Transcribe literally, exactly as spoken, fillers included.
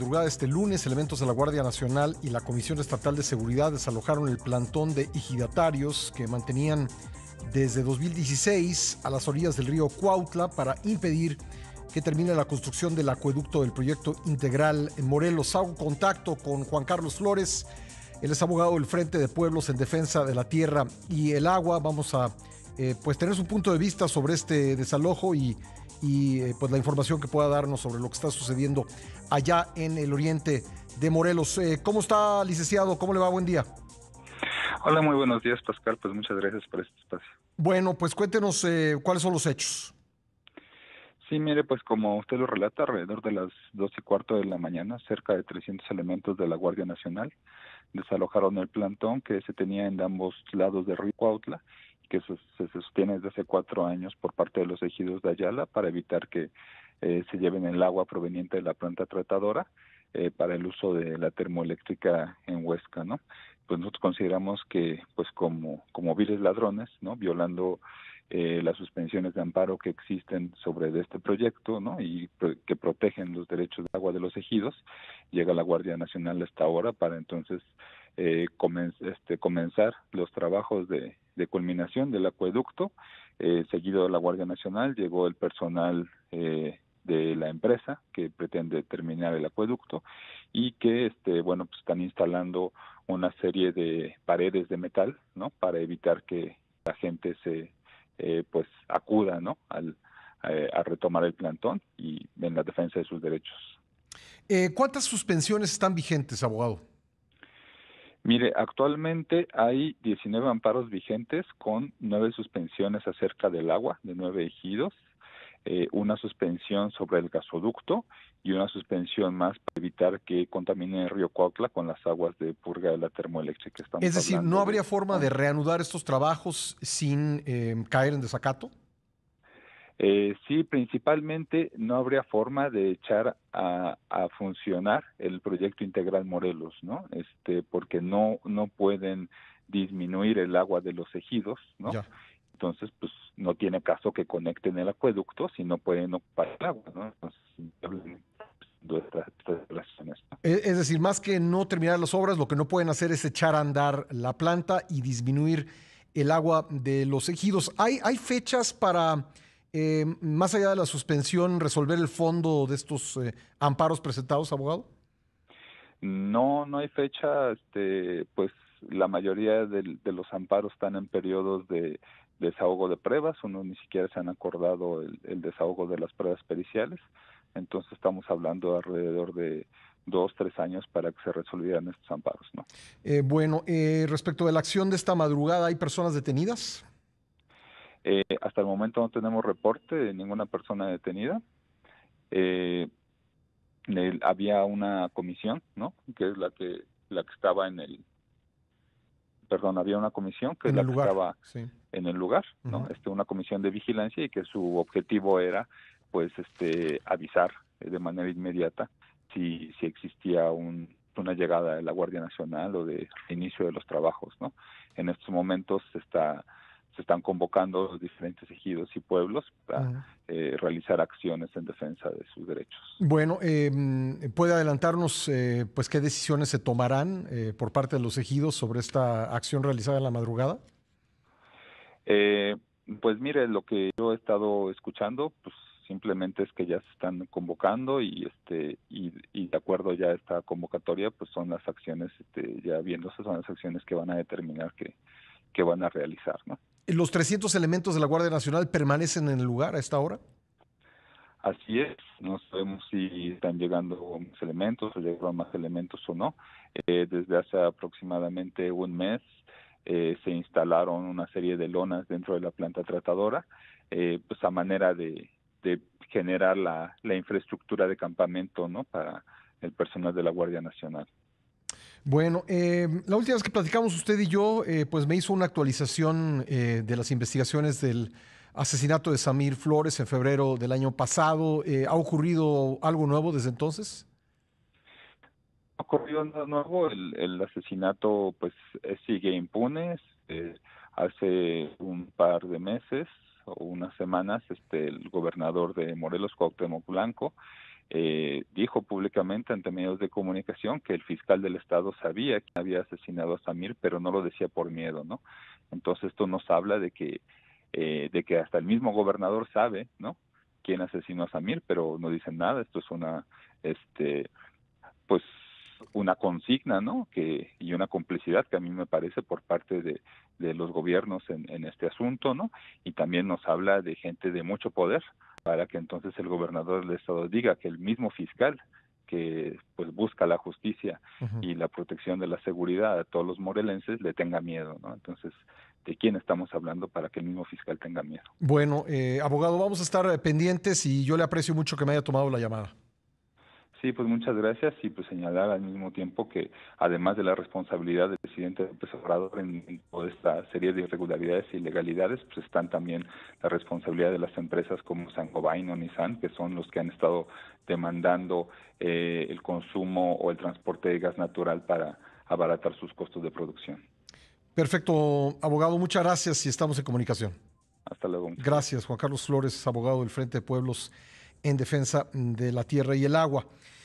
madrugada de este lunes, elementos de la Guardia Nacional y la Comisión Estatal de Seguridad desalojaron el plantón de ejidatarios que mantenían desde dos mil dieciséis a las orillas del río Cuautla para impedir que termine la construcción del acueducto del proyecto integral en Morelos. Hago contacto con Juan Carlos Flores. Él es abogado del Frente de Pueblos en Defensa de la Tierra y el Agua. Vamos a eh, pues tener su punto de vista sobre este desalojo y, y eh, pues la información que pueda darnos sobre lo que está sucediendo allá en el oriente de Morelos. Eh, ¿Cómo está, licenciado? ¿Cómo le va? Buen día. Hola, muy buenos días, Pascal. Pues muchas gracias por este espacio. Bueno, pues cuéntenos eh, cuáles son los hechos. Sí, mire, pues como usted lo relata, alrededor de las dos y cuarto de la mañana, cerca de trescientos elementos de la Guardia Nacional desalojaron el plantón que se tenía en ambos lados del río Cuautla, que se, se sostiene desde hace cuatro años por parte de los ejidos de Ayala para evitar que eh, se lleven el agua proveniente de la planta tratadora eh, para el uso de la termoeléctrica en Huesca, ¿no? Pues nosotros consideramos que, pues como como viles ladrones, ¿no? Violando eh, las suspensiones de amparo que existen sobre de este proyecto, ¿no? Y pro, que protegen los derechos de agua de los ejidos, llega la Guardia Nacional a esta hora para entonces eh, comen, este, comenzar los trabajos de, de culminación del acueducto. Eh, seguido de la Guardia Nacional llegó el personal eh, de la empresa que pretende terminar el acueducto y que este bueno pues están instalando una serie de paredes de metal, ¿no? Para evitar que la gente se eh, pues acuda, ¿no? Al eh, a retomar el plantón y en la defensa de sus derechos. Eh, ¿Cuántas suspensiones están vigentes, abogado? Mire, actualmente hay diecinueve amparos vigentes con nueve suspensiones acerca del agua de nueve ejidos, eh, una suspensión sobre el gasoducto y una suspensión más para evitar que contamine el río Cuautla con las aguas de purga de la termoeléctrica. Estamos Es decir, ¿no hablando habría de forma de once. reanudar estos trabajos sin eh, caer en desacato? Eh, sí, principalmente no habría forma de echar a, a funcionar el proyecto integral Morelos, ¿no? Este, porque no no pueden disminuir el agua de los ejidos, ¿no? Ya. Entonces, pues no tiene caso que conecten el acueducto si no pueden ocupar el agua, ¿no? Entonces, nuestras relaciones, ¿no? Es es decir, más que no terminar las obras, lo que no pueden hacer es echar a andar la planta y disminuir el agua de los ejidos. ¿Hay, hay fechas para, eh, más allá de la suspensión, resolver el fondo de estos eh, amparos presentados, abogado? No, no hay fecha, este, pues la mayoría de, de los amparos están en periodos de desahogo de pruebas, uno ni siquiera se han acordado el, el desahogo de las pruebas periciales, entonces estamos hablando alrededor de dos, tres años para que se resolvieran estos amparos, ¿no? Eh, bueno, eh, respecto de la acción de esta madrugada, ¿hay personas detenidas? Eh, hasta el momento no tenemos reporte de ninguna persona detenida. Eh, el, había una comisión, ¿no? Que es la que la que estaba en el perdón, había una comisión que es En el la que lugar, estaba sí. en el lugar, ¿no? Ujú. Este, una comisión de vigilancia y que su objetivo era, pues, este, avisar de manera inmediata si, si existía un, una llegada de la Guardia Nacional o de inicio de los trabajos, ¿no? En estos momentos se está se están convocando los diferentes ejidos y pueblos para Ujú. eh, realizar acciones en defensa de sus derechos. Bueno, eh, ¿puede adelantarnos eh, pues qué decisiones se tomarán eh, por parte de los ejidos sobre esta acción realizada en la madrugada? Eh, pues mire, lo que yo he estado escuchando, pues simplemente es que ya se están convocando y este y, y de acuerdo ya a esta convocatoria, pues son las acciones, este, ya viéndose, son las acciones que van a determinar que, que van a realizar, ¿no? ¿Los trescientos elementos de la Guardia Nacional permanecen en el lugar a esta hora? Así es, no sabemos si están llegando más elementos o llegaron más elementos o no. Eh, desde hace aproximadamente un mes eh, se instalaron una serie de lonas dentro de la planta tratadora, eh, pues a manera de, de generar la, la infraestructura de campamento, ¿no? Para el personal de la Guardia Nacional. Bueno, eh, la última vez que platicamos usted y yo, eh, pues me hizo una actualización eh, de las investigaciones del asesinato de Samir Flores en febrero del año pasado. Eh, ¿ha ocurrido algo nuevo desde entonces? Ha ocurrido nada nuevo, el, el asesinato pues eh, sigue impune. Eh, hace un par de meses o unas semanas, este, el gobernador de Morelos, Cuauhtémoc Blanco, eh, dijo públicamente ante medios de comunicación que el fiscal del estado sabía que había asesinado a Samir, pero no lo decía por miedo, ¿no? Entonces esto nos habla de que eh, de que hasta el mismo gobernador sabe, ¿no?, quién asesinó a Samir, pero no dicen nada. Esto es una, este, pues una consigna, ¿no?, que y una complicidad que a mí me parece por parte de, de los gobiernos en, en este asunto, ¿no? Y también nos habla de gente de mucho poder, para que entonces el gobernador del estado diga que el mismo fiscal que pues busca la justicia Ujú. y la protección de la seguridad a todos los morelenses le tenga miedo, ¿no? Entonces, ¿de quién estamos hablando para que el mismo fiscal tenga miedo? Bueno, eh, abogado, vamos a estar eh, pendientes y yo le aprecio mucho que me haya tomado la llamada. Sí, pues muchas gracias y pues señalar al mismo tiempo que además de la responsabilidad del presidente López Obrador en, en toda esta serie de irregularidades e ilegalidades, pues están también la responsabilidad de las empresas como Saint-Gobain o Nissan, que son los que han estado demandando eh, el consumo o el transporte de gas natural para abaratar sus costos de producción. Perfecto, abogado, muchas gracias y estamos en comunicación. Hasta luego. Muchas Gracias, Juan Carlos Flores, abogado del Frente de Pueblos en Defensa de la Tierra y el Agua.